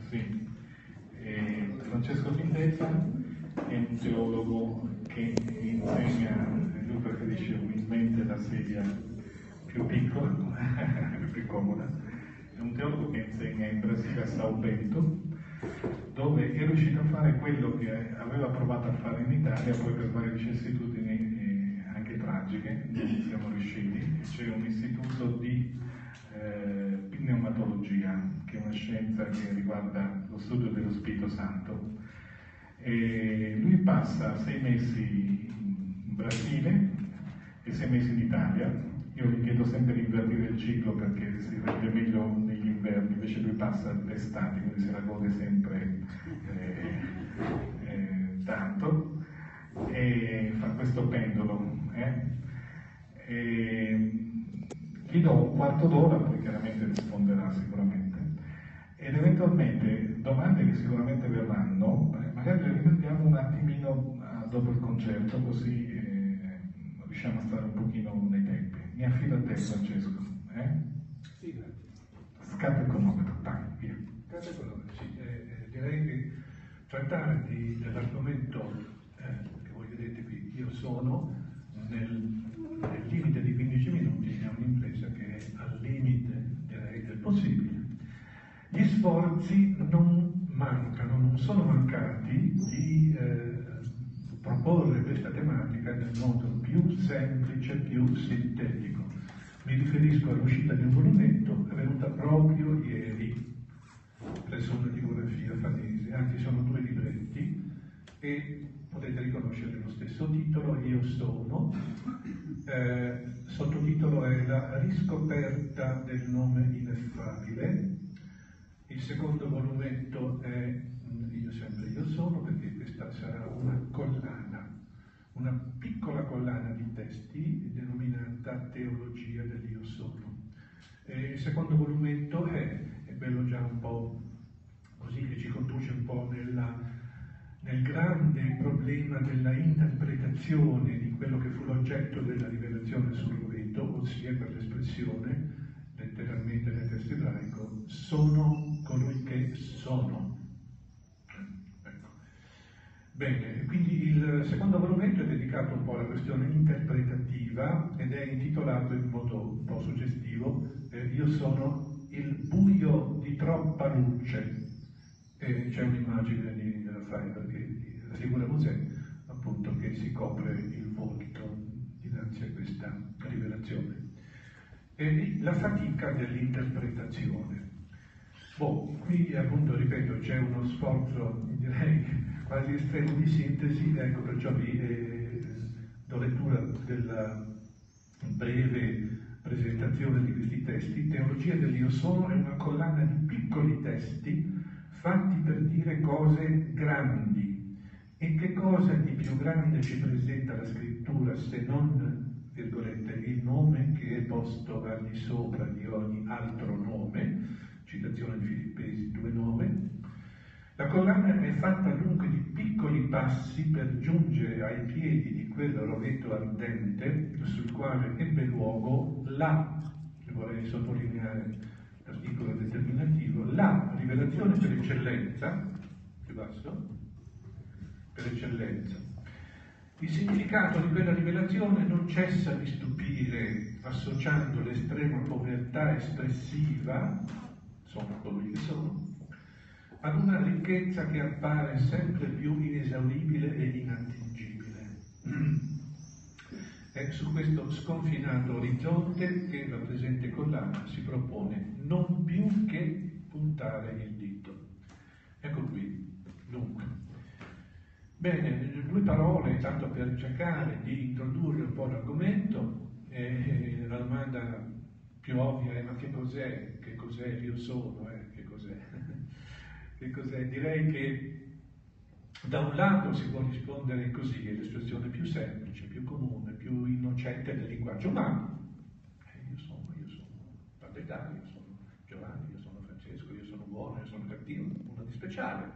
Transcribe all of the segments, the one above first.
Sì. Francesco Fintezza è un teologo che insegna, lui preferisce umilmente la sedia più piccola, più comoda. È un teologo che insegna in Brasile a Sao Bento, dove è riuscito a fare quello che aveva provato a fare in Italia, poi per varie vicissitudini anche tragiche non siamo riusciti. C'è un istituto di pneumatologia, che è una scienza che riguarda lo studio dello Spirito Santo. E lui passa 6 mesi in Brasile e 6 mesi in Italia. Io gli chiedo sempre di invertire il ciclo perché si rende meglio negli inverni, invece lui passa l'estate, quindi se la gode sempre tanto, e fa questo pendolo. Gli do un quarto d'ora, poi chiaramente risponderà sicuramente, ed eventualmente domande che sicuramente verranno, magari le rimandiamo un attimino dopo il concerto, così riusciamo a stare un pochino nei tempi. Mi affido a te, Francesco. Sì, grazie. Scatto il cronometro, dai, via. Grazie per sì. Direi che trattare dell'argomento che voi vedete qui, io sono, nel limite di 15 minuti, è un'impresa che è al limite, direi, del possibile. Gli sforzi non mancano, non sono mancati di proporre questa tematica nel modo più semplice, più sintetico. Mi riferisco all'uscita di un volumetto avvenuta proprio ieri presso una tipografia Fanesi, anzi sono 2 libretti e potete riconoscere lo stesso titolo, Io sono, sottotitolo è La riscoperta del nome ineffabile. Il secondo volumetto è Io sempre io sono, perché questa sarà una collana, una piccola collana di testi denominata Teologia dell'Io sono. Il secondo volumetto è bello già un po' così, che ci conduce un po' nel grande problema della interpretazione di quello che fu l'oggetto della rivelazione sul roveto, ossia per l'espressione, letteralmente nel testo ebraico, sono colui che sono. Ecco. Bene, quindi il secondo volumetto è dedicato un po' alla questione interpretativa ed è intitolato in modo un po' suggestivo Io sono il buio di troppa luce. E c'è un'immagine di Raffaele, perché la figura Mosè, appunto, che si copre il volto dinanzi a questa rivelazione. E la fatica dell'interpretazione. Qui appunto, ripeto, c'è uno sforzo, direi, quasi estremo di sintesi, ecco, perciò vi do lettura della breve presentazione di questi testi. Teologia dell'Io sono è una collana di piccoli testi fatti per dire cose grandi. E che cosa di più grande ci presenta la scrittura se non, virgolette, il nome che è posto al di sopra di ogni altro nome, citazione di Filippesi 2,9. La collana è fatta dunque di piccoli passi per giungere ai piedi di quel rovetto ardente sul quale ebbe luogo vorrei sottolineare l'articolo determinativo, la rivelazione per eccellenza, più basso, per eccellenza. Il significato di quella rivelazione non cessa di stupire, associando l'estrema povertà espressiva, sono colui che sono, ad una ricchezza che appare sempre più inesauribile e inattingibile. È su questo sconfinato orizzonte che la presente collana si propone non più che puntare il dito. Ecco qui, dunque. Bene, 2 parole, tanto per cercare di introdurre un po' l'argomento. La domanda più ovvia è: ma che cos'è? Che cos'è l'Io sono? Che cos'è? Che cos'è? Direi che da un lato si può rispondere così, è l'espressione più semplice, più comune, più innocente del linguaggio umano. Io sono, Padre Dario, io sono Giovanni, io sono Francesco, io sono buono, io sono cattivo, nulla di speciale.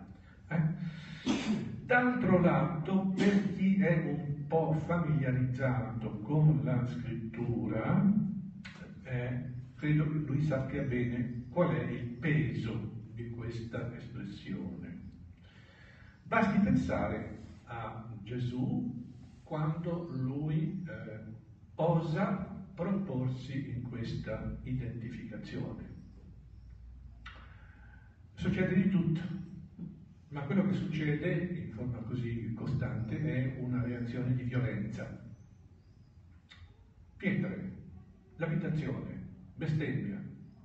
D'altro lato, per chi è un po' familiarizzato con la scrittura, credo che lui sappia bene qual è il peso di questa espressione. Basti pensare a Gesù quando lui osa proporsi in questa identificazione. Succede di tutto, ma quello che succede in forma così costante è una reazione di violenza. Pietre, l'abitazione, bestemmia.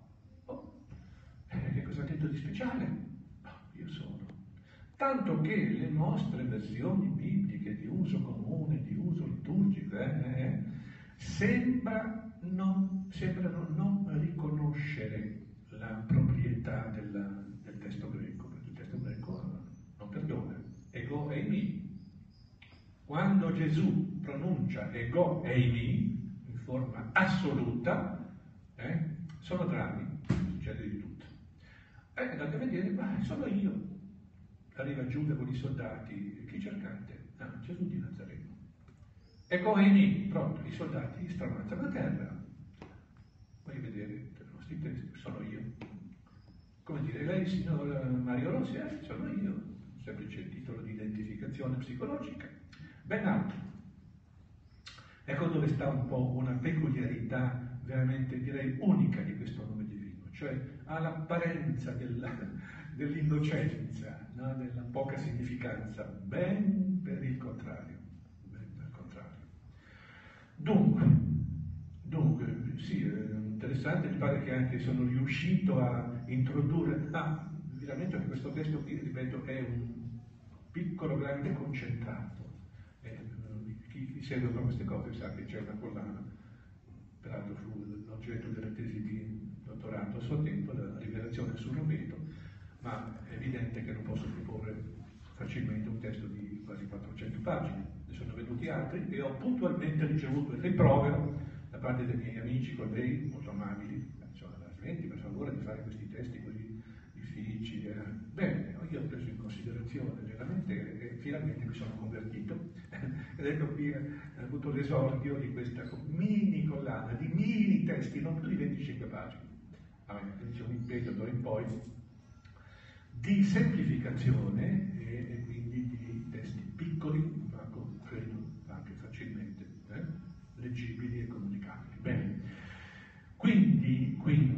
Che cosa ha detto di speciale? Io sono. Tanto che le nostre versioni bibliche di uso comune, di uso liturgico, sembrano non riconoscere la proprietà del testo greco, perché il testo greco non perdona. Ego eimi. Quando Gesù pronuncia ego eimi in forma assoluta, sono drammi, succede di tutto. Andate a vedere, ma sono io. Arriva Giuda con i soldati, chi cercate? Gesù di Nazareno. Ecco Eni, pronto, i soldati stramazzano a terra. Voglio vedere i nostri testi, sono io. Come dire, lei signor Mario Rossi? Sono io. Semplice titolo di identificazione psicologica. Ben altro. Ecco dove sta un po' una peculiarità veramente, direi, unica di questo nome divino, cioè ha l'apparenza dell'innocenza, no? Della poca significanza, ben per il contrario. Dunque, sì, interessante, mi pare che anche sono riuscito a introdurre, vi lamento che questo testo qui, ripeto, è un piccolo grande concentrato. Chi segue con queste cose sa che c'è una collana, peraltro fu l'oggetto della tesi di dottorato a suo tempo, la rivelazione sul roveto, ma è evidente che non posso proporre facilmente un testo di quasi 400 pagine. Ne sono venuti altri e ho puntualmente ricevuto il rimprovero da parte dei miei amici, colleghi, molto amabili, insomma, smetti per favore di fare questi testi così difficili. Bene, io ho preso in considerazione le lamentele e finalmente mi sono convertito ed ecco qui ho avuto l'esordio di questa mini collana, di mini testi, non più di 25 pagine. C'è un impegno d'ora in poi di semplificazione e quindi di testi piccoli, ma credo anche facilmente leggibili e comunicabili. Bene, quindi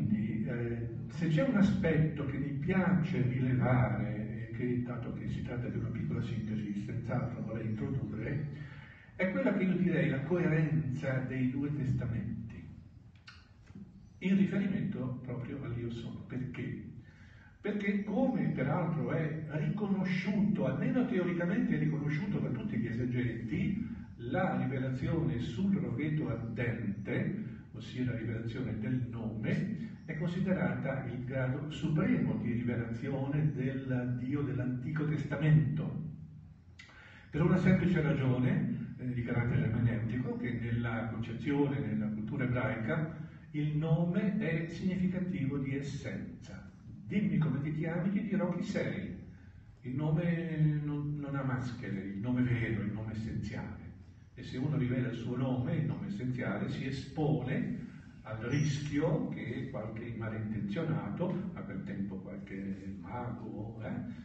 se c'è un aspetto che mi piace rilevare, che dato che si tratta di una piccola sintesi, senz'altro vorrei introdurre, è quella che io direi la coerenza dei due testamenti, in riferimento proprio all'Io Sono. Perché? Perché, come peraltro è riconosciuto, almeno teoricamente è riconosciuto da tutti gli esegeti, la rivelazione sul roveto ardente, ossia la rivelazione del nome, è considerata il grado supremo di rivelazione del Dio dell'Antico Testamento. Per una semplice ragione di carattere ermeneutico, che nella concezione, nella cultura ebraica, il nome è significativo di essenza. Dimmi come ti chiami, ti dirò chi sei. Il nome non ha maschere, il nome vero, il nome essenziale. E se uno rivela il suo nome, il nome essenziale, si espone al rischio che qualche malintenzionato, a quel tempo qualche mago,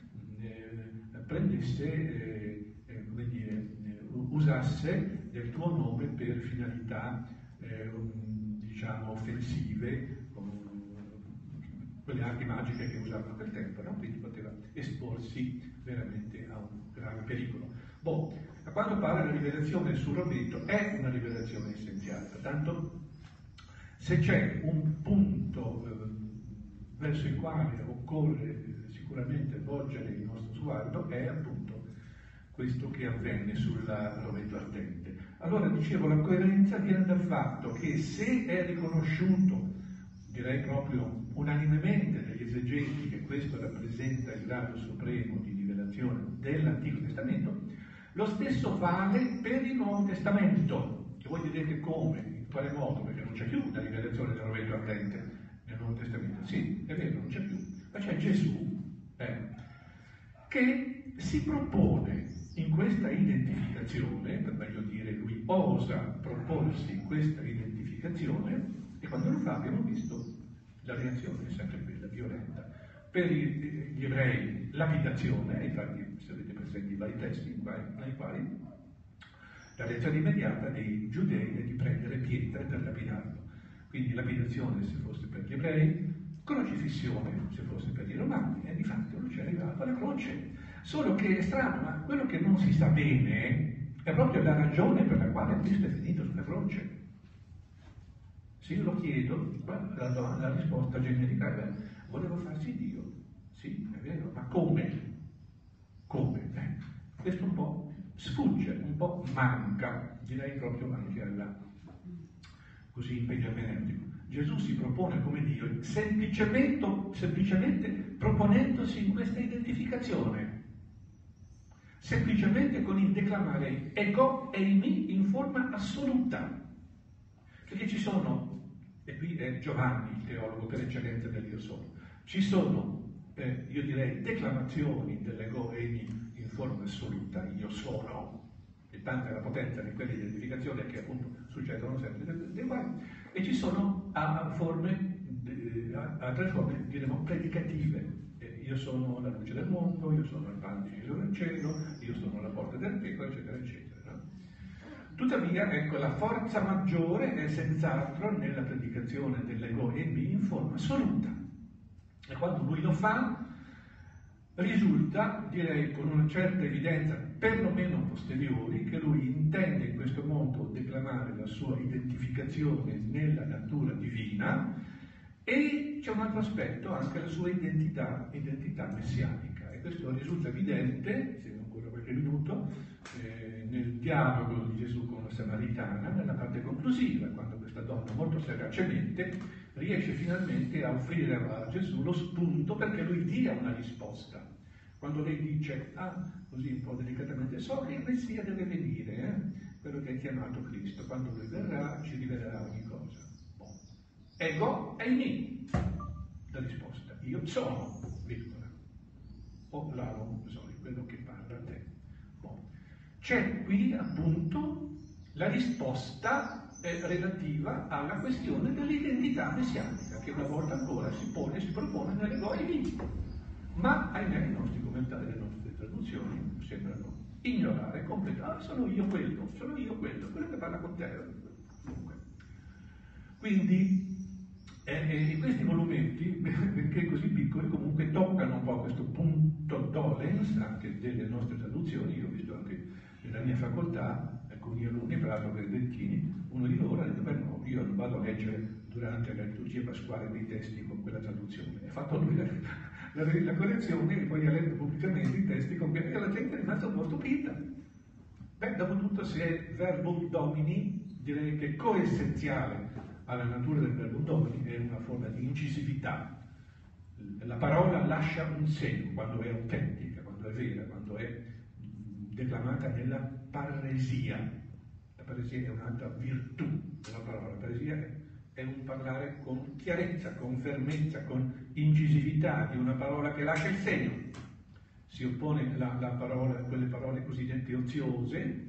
prendesse, come dire, usasse del tuo nome per finalità, diciamo, offensive, quelle arti magiche che usavano a quel tempo, no? Quindi poteva esporsi veramente a un grave pericolo. A quanto pare la rivelazione sul roveto è una rivelazione essenziale, pertanto se c'è un punto verso il quale occorre sicuramente volgere il nostro sguardo è appunto questo che avvenne sul roveto ardente. Allora, dicevo, la coerenza viene dal fatto che se è riconosciuto, direi proprio unanimemente dagli esegeti, che questo rappresenta il grado supremo di rivelazione dell'Antico Testamento, lo stesso vale per il Nuovo Testamento. E voi direte come, in quale modo, perché non c'è più la rivelazione del roveto ardente nel Nuovo Testamento. Sì, è vero, non c'è più, ma c'è Gesù che si propone in questa identificazione, per meglio dire, lui osa proporsi in questa identificazione, e quando lo fa abbiamo visto la reazione è sempre quella violenta. per gli ebrei lapidazione, infatti se avete presenti i vari testi nei quali la reazione immediata dei giudei è di prendere pietre per lapidarlo. Quindi lapidazione se fosse per gli ebrei, crocifissione se fosse per i romani, e di fatto lui ci è arrivato alla croce. Solo che è strano, ma quello che non si sa bene è proprio la ragione per la quale Cristo è finito sulla croce. Se io lo chiedo, la risposta generica è: voleva farsi Dio. Sì, è vero, ma come? Come? Questo un po' sfugge, un po' manca, direi proprio anche alla così impegno ermeneutico. Gesù si propone come Dio semplicemente proponendosi in questa identificazione, semplicemente con il declamare ego eimi in forma assoluta, perché ci sono, e qui è Giovanni il teologo per eccellenza dell'Io Sono, ci sono io direi declamazioni dell'ego eimi in forma assoluta, io sono, e tanta è la potenza di quelle identificazioni che appunto succedono sempre dei guai, e ci sono altre forme, diremo, predicative. Io sono la luce del mondo, io sono il pane sceso dal cielo, io sono la porta del pecoro, eccetera, eccetera. No? Tuttavia, ecco, la forza maggiore è senz'altro nella predicazione dell'ego eimi in forma assoluta. E quando lui lo fa, risulta, direi con una certa evidenza, perlomeno posteriori, che lui intende in questo modo declamare la sua identificazione nella natura divina, e c'è un altro aspetto, anche la sua identità messianica. E questo risulta evidente, se non ancora qualche minuto, nel dialogo di Gesù con la Samaritana, nella parte conclusiva, quando questa donna molto sagacemente riesce finalmente a offrire a Gesù lo spunto perché lui dia una risposta. Quando lei dice, così un po' delicatamente, so che il Messia deve venire, quello che è chiamato Cristo, quando lui verrà ci rivelerà ogni cosa. Ego eimi, la risposta, io sono, virgola, o l'alon soli, quello che parla a te. C'è qui appunto la risposta relativa alla questione dell'identità messianica, che una volta ancora si propone nell'ego eimi. Ma ahimè i nostri commentari, le nostre traduzioni sembrano ignorare completamente. Sono io quello che parla con te. Dunque. Quindi questi volumetti, benché così piccoli, comunque toccano un po' questo punto dolens anche delle nostre traduzioni. Io ho visto anche nella mia facoltà alcuni alunni, tra l'altro benedettini, uno di loro ha detto: beh no, io non vado a leggere durante la liturgia pasquale dei testi con quella traduzione. Ha fatto lui la correzione e poi ha letto pubblicamente i testi con e la gente è rimasta un po' stupita. Beh, dopo tutto, se è verbum domini, direi che coessenziale alla natura del verbum domini è una forma di incisività. La parola lascia un segno quando è autentica, quando è vera, quando è declamata nella parresia. La parresia è un'altra virtù della parola. La parresia è un parlare con chiarezza, con fermezza, con incisività di una parola che lascia il segno. Si oppone la parola a quelle parole cosiddette oziose,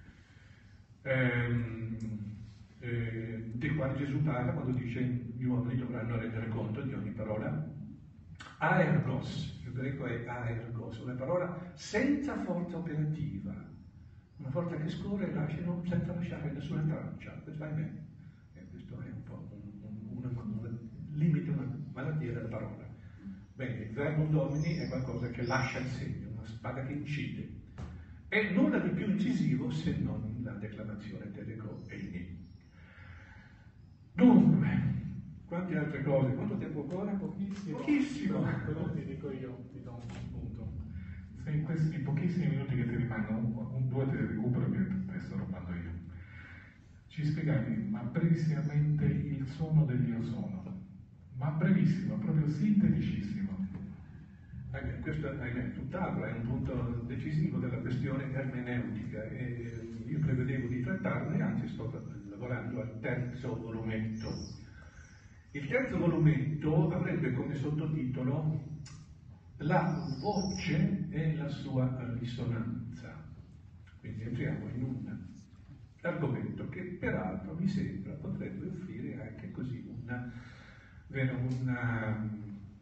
dei quali Gesù parla quando dice: gli uomini dovranno rendere conto di ogni parola. Aergos, il greco è aergos, una parola senza forza operativa, una forza che scorre e lascia senza lasciare nessuna traccia. Questo è un po' un limite, una malattia della parola. Bene, il verbum domini è qualcosa che lascia il segno, una spada che incide. E nulla di più incisivo se non la declamazione dell'ego eimi. Dunque, quante altre cose? Quanto tempo ancora? Pochissimo. Quello ti dico io, ti do un punto. Se in questi pochissimi minuti che ti rimangono, due te li recupero che te sto rubando io. Ci spiegavi, ma brevissimamente, il suono dell'io sono. Ma brevissimo, proprio sinteticissimo. Questo è tutt'altro, è un punto decisivo della questione ermeneutica e io prevedevo di trattarne, anzi sto lavorando al terzo volumetto. Il terzo volumetto avrebbe come sottotitolo La voce e la sua risonanza. Quindi entriamo in un argomento che peraltro mi sembra potrebbe offrire anche così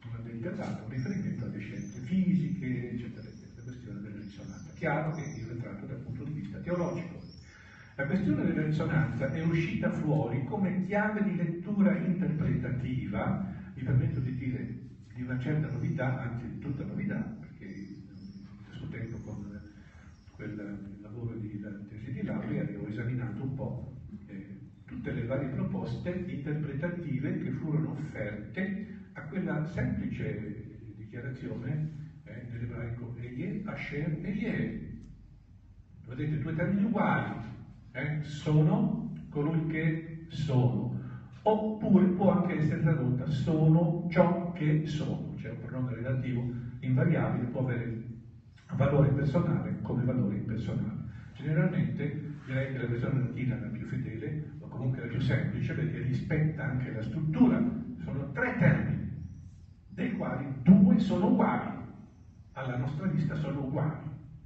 una dedicata, un riferimento alle scienze fisiche, eccetera, eccetera, la questione della risonanza. Chiaro che io lo tratto dal punto di vista teologico. La questione della risonanza è uscita fuori come chiave di lettura interpretativa, mi permetto di dire di una certa novità, anzi di tutta novità, perché nel suo tempo con quel lavoro di tesi di laurea ho esaminato un po' tutte le varie proposte interpretative che furono offerte a quella semplice dichiarazione nell'ebraico Ehyeh, Asher, Ehyeh. Vedete, due termini uguali. Sono colui che sono, oppure può anche essere tradotta sono ciò che sono, cioè un pronome relativo invariabile può avere valore personale come valore impersonale. Generalmente direi che la versione latina è la più fedele o comunque la più semplice perché rispetta anche la struttura. Sono tre termini, dei quali due sono uguali, alla nostra vista sono uguali.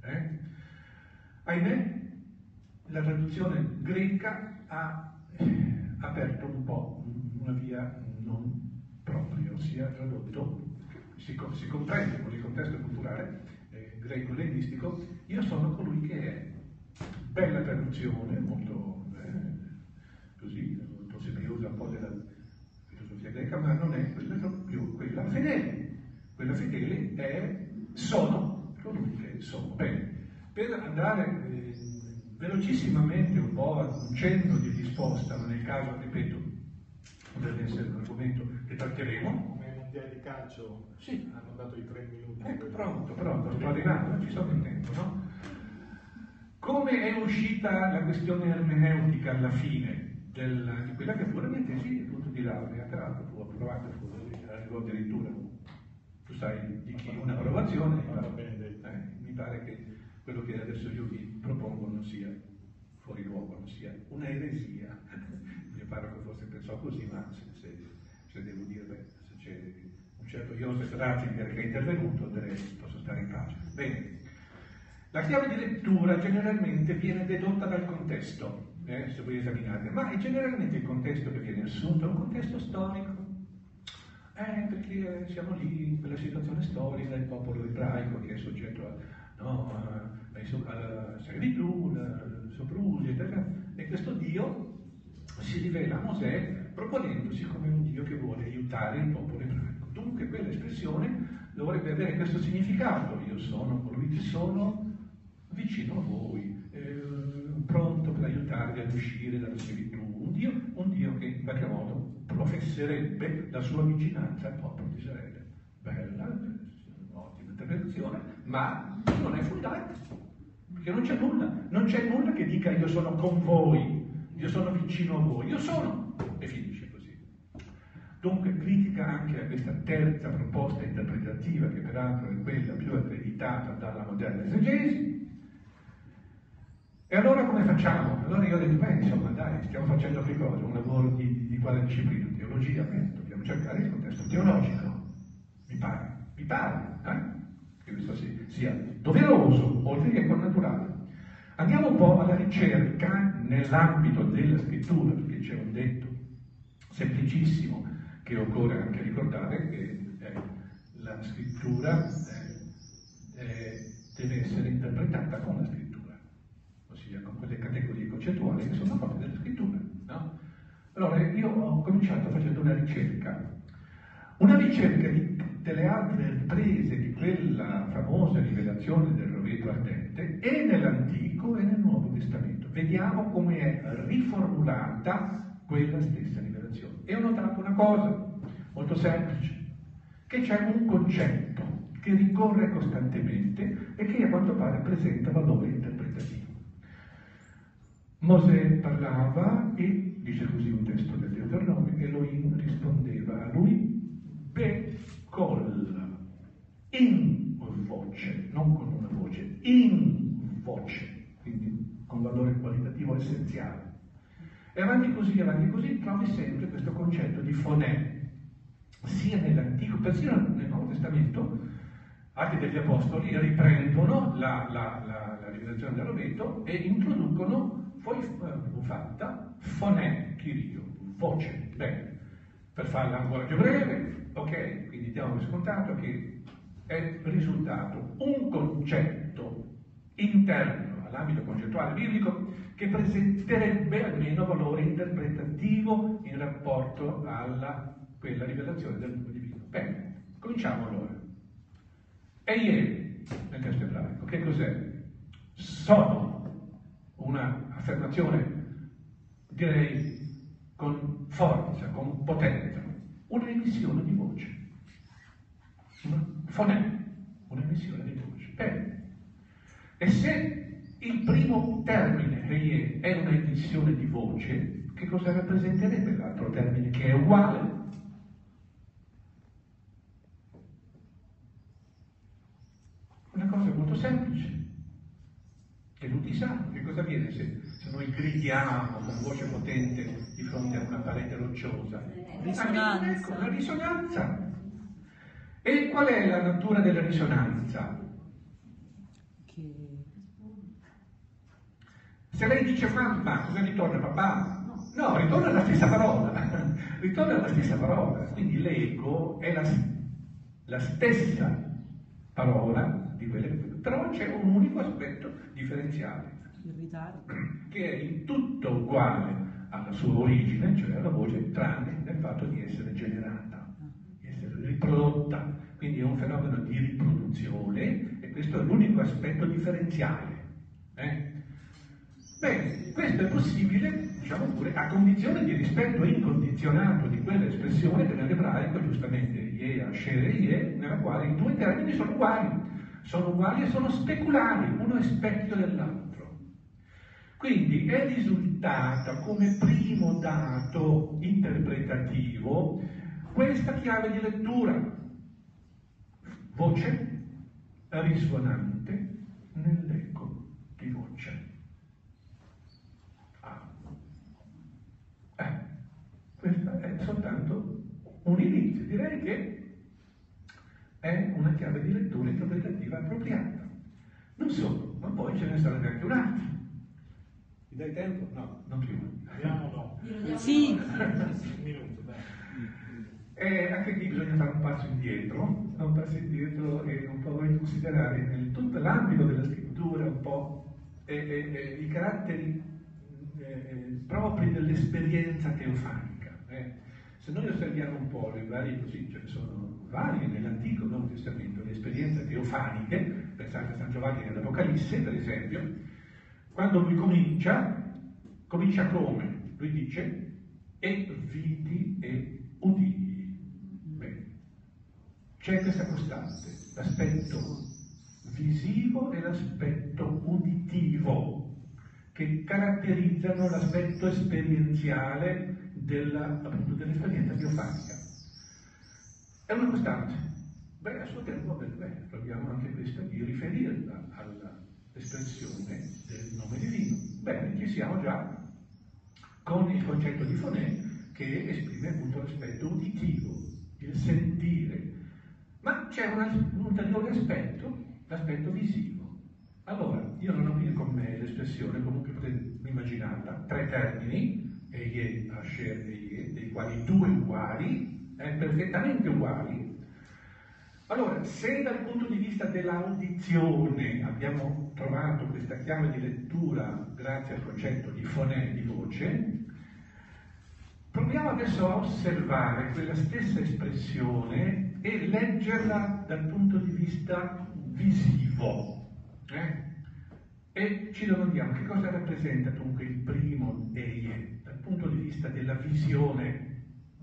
Ahimè, la traduzione greca ha aperto un po' una via non propria, ossia tradotto, si comprende con il contesto culturale greco-ellenistico, io sono colui che è. Bella traduzione, molto così, molto semiosa un po' della filosofia greca, ma non è quella più quella fedele. Quella fedele è sono colui che sono. Bene, per andare velocissimamente un po' ad un cenno di risposta, ma nel caso, ripeto, deve essere un argomento che tratteremo. Come ai mondiali di calcio, sì, hanno dato i 3 minuti. Ecco, pronto, sto arrivando, ci sono in tempo, no? Come è uscita la questione ermeneutica alla fine di quella che fu la mia tesi appunto di laurea, tra l'altro fu approvata, arrivò addirittura, tu sai di chi, un'approvazione, mi pare che quello che adesso io vi propongo non sia fuori luogo, non sia una eresia. Il mio parroco forse pensò così, ma se devo dire, se c'è un certo Joseph Ratzinger che è intervenuto, posso stare in pace. Bene, la chiave di lettura generalmente viene dedotta dal contesto, se voi esaminate, ma è generalmente il contesto che viene assunto, è un contesto storico, perché siamo lì in quella situazione storica, il popolo ebraico che è soggetto alla servitù, alla soprusi, eccetera, e questo Dio si rivela a Mosè proponendosi come un Dio che vuole aiutare il popolo ebraico. Dunque quell'espressione dovrebbe avere questo significato: io sono colui che sono, vicino a voi, pronto per aiutarvi ad uscire dalla servitù, un Dio che in qualche modo professerebbe la sua vicinanza al popolo di Israele. Bella, ottima interpretazione, ma non è fondata, perché non c'è nulla che dica io sono con voi, io sono vicino a voi, io sono, e finisce così. Dunque critica anche a questa terza proposta interpretativa, che peraltro è quella più accreditata dalla moderna esegesi. E allora come facciamo? Allora io ho detto, insomma dai, stiamo facendo che cosa? Un lavoro di quale disciplina? Teologia, dobbiamo cercare il contesto teologico, mi pare, che questo sia doveroso, oltre che connaturale. Andiamo un po' alla ricerca nell'ambito della scrittura, perché c'è un detto semplicissimo che occorre anche ricordare, che la scrittura deve essere interpretata con la scrittura, ossia con quelle categorie concettuali che sono proprie della scrittura, no? Allora io ho cominciato facendo una ricerca delle altre riprese di quella famosa rivelazione del roveto ardente, e nell'Antico e nel Nuovo Testamento. Vediamo come è riformulata quella stessa rivelazione. E ho notato una cosa molto semplice, che c'è un concetto che ricorre costantemente e che a quanto pare presenta valore interpretativo. Mosè parlava e, dice così un testo del Deuteronomio, Elohim rispondeva a lui Bekol, in voce, non con una voce, in voce, quindi con valore qualitativo essenziale. E avanti così, trovi sempre questo concetto di fonè, sia nell'Antico, persino nel Nuovo Testamento. Atti degli Apostoli riprendono la rivelazione del roveto e introducono fatta fonè, chirio, voce. Bene, per farla ancora più breve, ok, quindi diamo per scontato che è risultato un concetto interno all'ambito concettuale biblico che presenterebbe almeno valore interpretativo in rapporto alla quella rivelazione del nome divino. Bene, cominciamo allora. Eie, nel testo ebraico, che cos'è? Sono una affermazione, direi, con forza, con potenza, una emissione di voce. Fonè, un'emissione di voce. Bene. E se il primo termine, eie, è una emissione di voce, che cosa rappresenterebbe l'altro termine che è uguale? Una cosa molto semplice, che tutti sanno. Che cosa avviene se noi gridiamo con voce potente di fronte a una parete rocciosa? Risonanza. Ecco, la risonanza. E qual è la natura della risonanza? Se lei dice mamma, cosa ritorna papà? No, ritorna la stessa parola. Ritorna la stessa parola. Quindi l'eco è la stessa parola di quelle, però c'è un unico aspetto differenziale, che è in tutto uguale alla sua origine, cioè alla voce, tranne nel fatto di essere generata, di essere riprodotta. Quindi è un fenomeno di riproduzione e questo è l'unico aspetto differenziale. Bene, questo è possibile, diciamo pure, a condizione di rispetto incondizionato di quella espressione che nell'ebraico, giustamente, Ie, Asher e Ie, nella quale i due termini sono uguali e sono speculari, uno è specchio dell'altro. Quindi è risultata come primo dato interpretativo questa chiave di lettura: voce risuonante nell'eco di voce. Questo è soltanto un inizio, direi che è una chiave di lettura interpretativa appropriata. Non solo, ma poi ce ne sarebbe anche un'altra. Mi dai tempo? No, non più. No. Sì. Un minuto, dai. Anche qui bisogna fare un passo indietro e un po' considerare nel tutto l'ambito della scrittura un po' i caratteri propri dell'esperienza teofanica. Se noi osserviamo un po' le varie, così ce ne sono varie nell'Antico e Nuovo Testamento, le esperienze teofaniche, pensate a San Giovanni nell'Apocalisse, per esempio, quando lui comincia come? Lui dice, e vidi e udii. Bene. C'è questa costante, l'aspetto visivo e l'aspetto uditivo, che caratterizzano l'aspetto esperienziale dell'esperienza teofanica. È una costante. A suo tempo proviamo anche questa di riferirla all'espressione del nome divino. Bene, ci siamo già con il concetto di fonè che esprime appunto l'aspetto uditivo, il sentire. Ma c'è un ulteriore aspetto, l'aspetto visivo. Allora, io non ho qui con me l'espressione, comunque potete immaginarla, 3 termini, Eie, Asher e Ie, dei quali 2 uguali, perfettamente uguali. Allora, se dal punto di vista dell'audizione abbiamo trovato questa chiave di lettura grazie al concetto di fonè, di voce, proviamo adesso a osservare quella stessa espressione e leggerla dal punto di vista visivo. E ci domandiamo che cosa rappresenta dunque il primo Eie dal punto di vista della visione.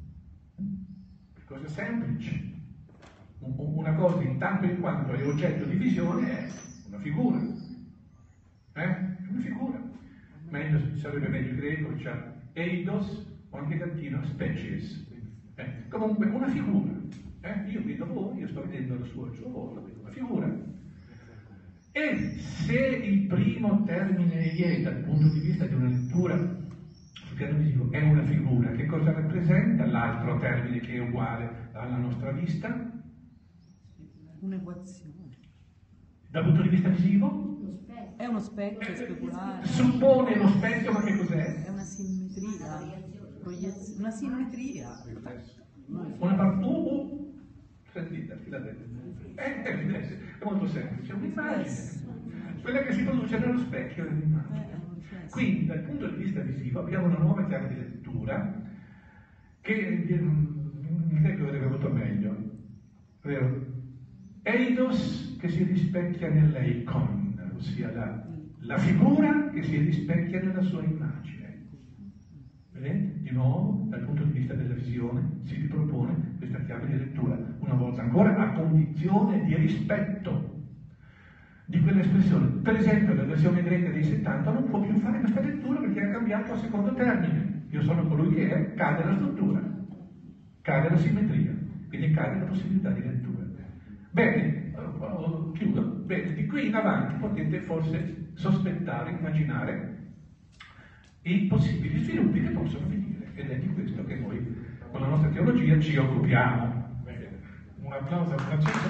Cosa semplice. Una cosa in tanto in quanto è oggetto di visione è una figura. Una figura. Sarebbe meglio il greco, cioè eidos, o anche in latino species. Comunque una figura. Io vedo voi, io sto vedendo il suo volo, vedo una figura. E se il primo termine Ie dal punto di vista di una lettura sul piano visivo è una figura, che cosa rappresenta l'altro termine che è uguale alla nostra vista? Un'equazione. Dal punto di vista visivo? È uno specchio speculare. Suppone lo specchio, ma che cos'è? È una simmetria. Una simmetria. Una Sentite, Filadelfia. È molto semplice, è un'immagine. Quella che si produce nello specchio è un'immagine. Quindi, dal punto di vista visivo, abbiamo una nuova chiave di lettura che in greco avrebbe avuto meglio, vero? Eidos che si rispecchia nell'eikon, ossia la figura che si rispecchia nella sua immagine. Vedete? Di nuovo, dal punto di vista della visione, si ripropone questa chiave di lettura, una volta ancora a condizione di rispetto di quell'espressione. Per esempio, la versione greca dei 70 non può più fare questa lettura perché ha cambiato a secondo termine. Io sono colui che è, cade la struttura, cade la simmetria, quindi cade la possibilità di lettura. Bene, chiudo. Bene, di qui in avanti potete forse sospettare, immaginare i possibili sviluppi che possono venire, ed è di questo che noi con la nostra teologia ci occupiamo. Un applauso a Francesco.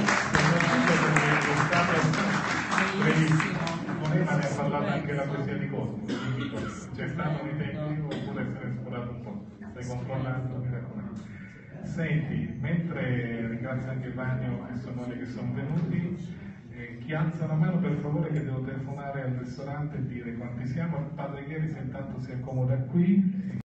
Bravissimo. Con Eva ne ha parlato anche la poesia di Cosmo. C'è stato nei tempi oppure se ne è sforato un po'. Stai controllando, mi raccomando. Senti, mentre ringrazio anche Vagno e sua moglie che sono venuti, chi alza la mano per favore che devo telefonare al ristorante e dire quanti siamo. Padre Gheri se intanto si accomoda qui.